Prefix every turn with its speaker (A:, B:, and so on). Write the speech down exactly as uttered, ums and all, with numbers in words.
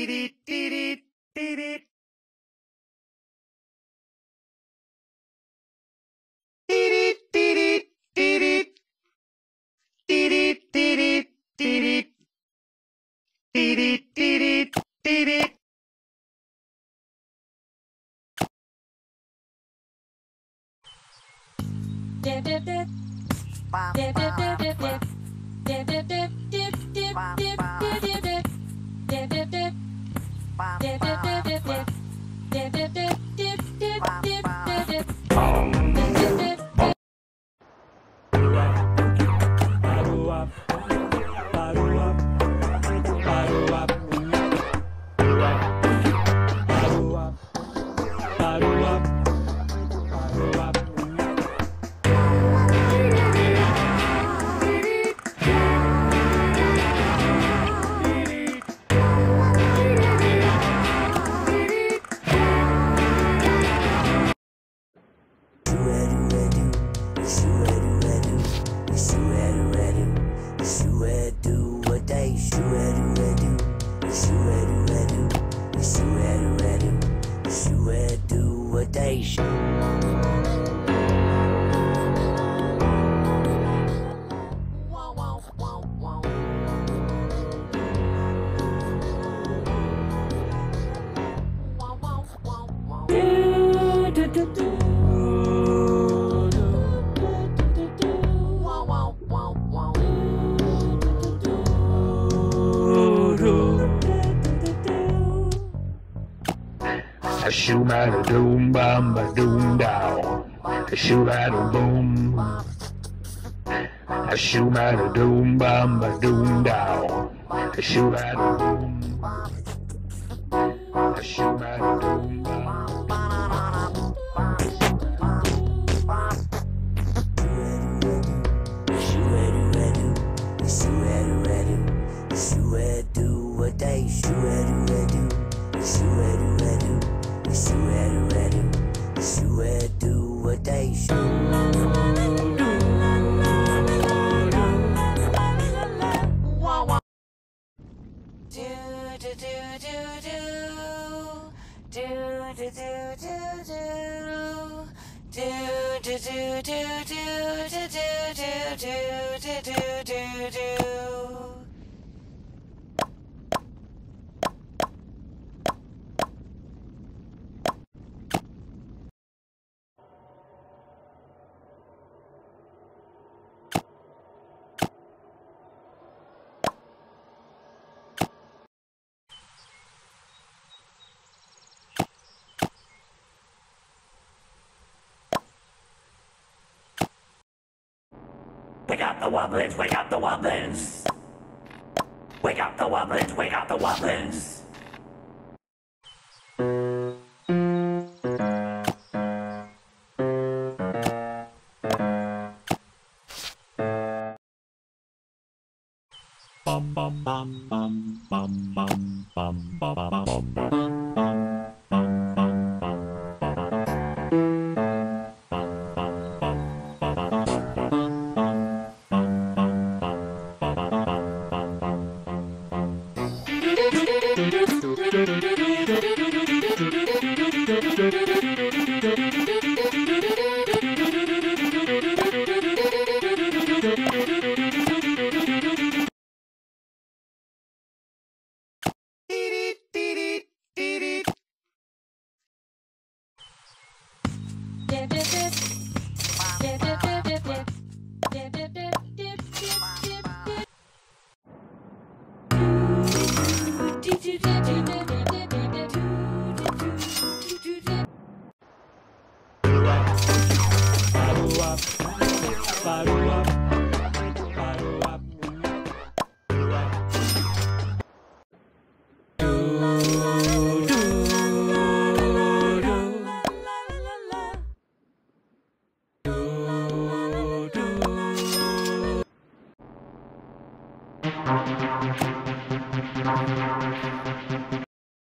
A: A shoe a doom bum ba doom down. A shoe a boom. A shoe a doom bum ba doom down. A shoe a boom. A shoe a doom bum.
B: Wake up the Wobblins, wake up the Wobblins! Wake up the Wobblins, wake up the Wobblins! Bum bum bum bum bum bum bum bum bum bum bum Bye.